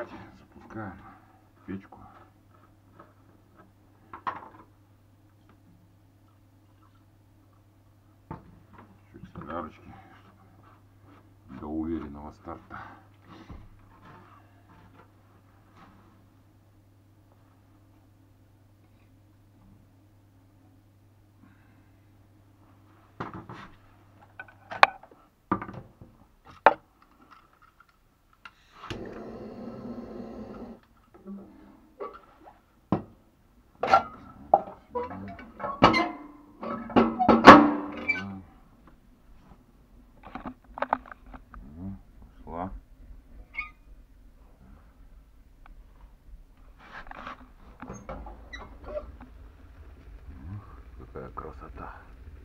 нагревать. Запускаем печку. Чуть солярочки до уверенного старта. Какая красота.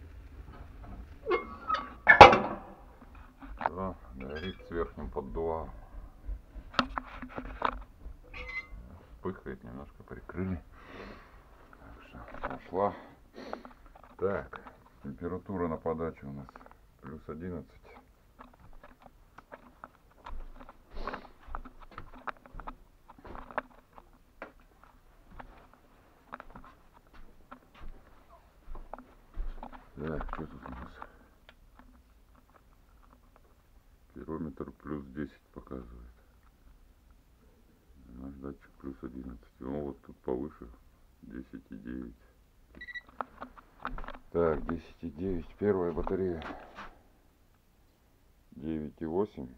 Все, горит с верхним поддувалом. Вспыхивает, немножко прикрыли. Так что пошла. Так, температура на подаче у нас плюс 11. Так, что тут у нас? Пирометр плюс 10 показывает. Наш датчик плюс 11. Ну вот тут повыше 10,9. Так, 10,9. Первая батарея 9,8.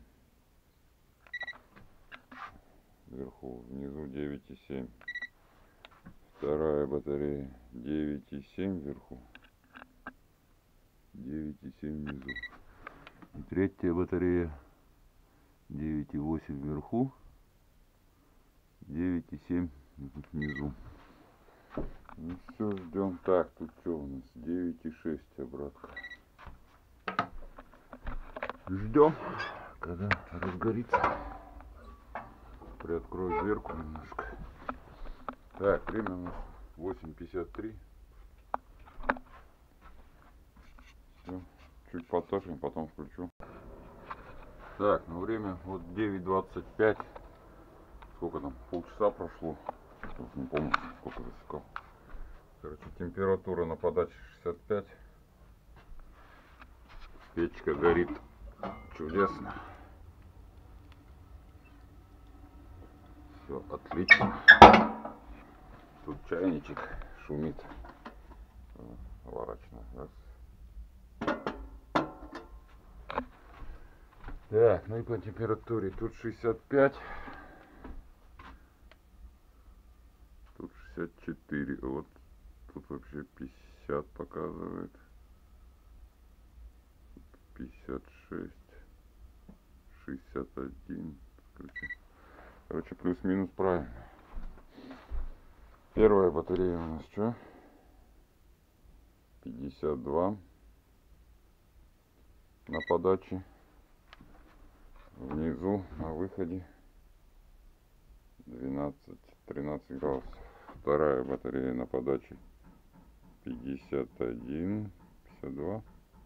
Вверху, внизу 9,7. Вторая батарея 9,7 вверху. 9,7 внизу. И третья батарея 9,8 вверху. 9,7 внизу. Ну все, ждем. Так, тут что у нас? 9,6 обратка. Ждем, когда разгорится. Приоткрою дверку немножко. Так, время у нас 8:53. Все, чуть потушим, потом включу. Так, ну время вот 9:25. Сколько там? Полчаса прошло. Не помню, сколько засекал. Короче, температура на подаче 65. Печка горит чудесно. Все отлично. Тут чайничек шумит. Ворочно. Раз. Так, ну и по температуре тут 65. Тут 64. Вот тут вообще 50 показывает. 56. 61. Короче, плюс-минус правильно. Первая батарея у нас что? 52 на подаче. Внизу на выходе 12-13 градусов. Вторая батарея на подаче 51, 52.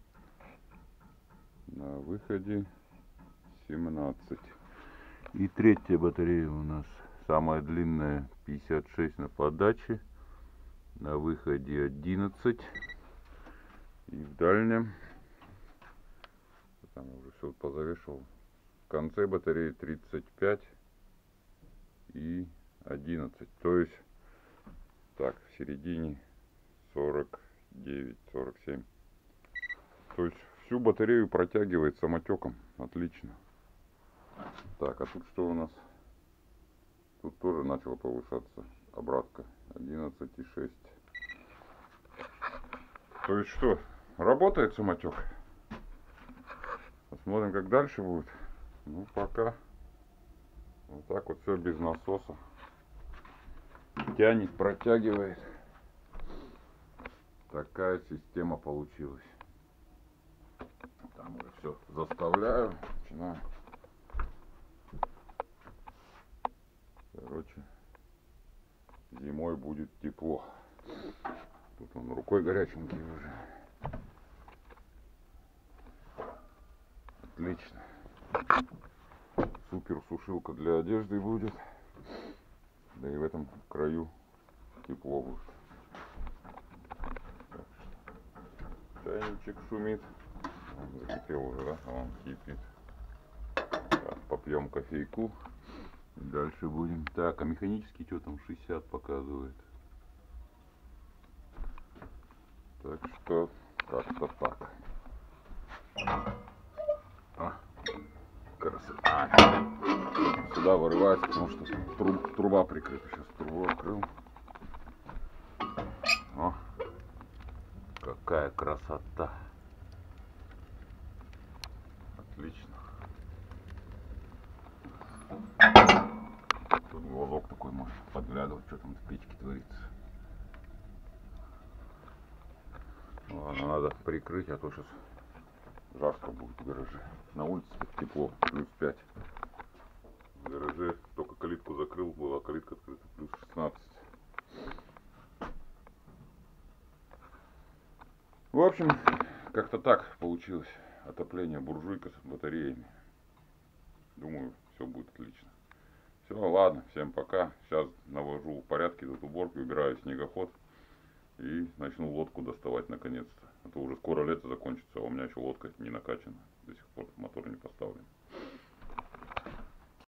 На выходе 17. И третья батарея у нас самая длинная 56 на подаче. На выходе 11. И в дальнем, там уже все позавешивал, в конце батареи 35 и 11. То есть, так, в середине 49-47. То есть всю батарею протягивает самотеком. Отлично. Так, а тут что у нас? Тут тоже начала повышаться обратка. 11,6. То есть что? Работает самотек. Посмотрим, как дальше будет. Ну, пока вот так вот все без насоса. Тянет, протягивает. Такая система получилась. Там уже все заставляю. Начинаю. Короче, зимой будет тепло. Тут он рукой горяченький уже. Отлично. Супер сушилка для одежды будет. Да и в этом краю тепло будет. Чайничек шумит. Он закипел уже, да? Он кипит. Так, попьем кофейку. И дальше будем. Так, а механический что там? 60 показывает. Так что как-то так. Красота. Сюда вырывается, потому что труба прикрыта. Сейчас трубу открыл. О, какая красота. Отлично. Тут глазок такой, может подглядывать, что там в печке творится. Ладно, надо прикрыть, а то сейчас жарко будет в гараже. На улице тепло, плюс 5. В гараже только калитку закрыл, была калитка открыта, плюс 16. В общем, как-то так получилось. Отопление, буржуйка с батареями. Думаю, все будет отлично. Все, ладно, всем пока. Сейчас навожу порядки, тут уборки, убираю снегоход. И начну лодку доставать наконец-то. А то уже скоро лето закончится, а у меня еще лодка не накачана. До сих пор мотор не поставлен.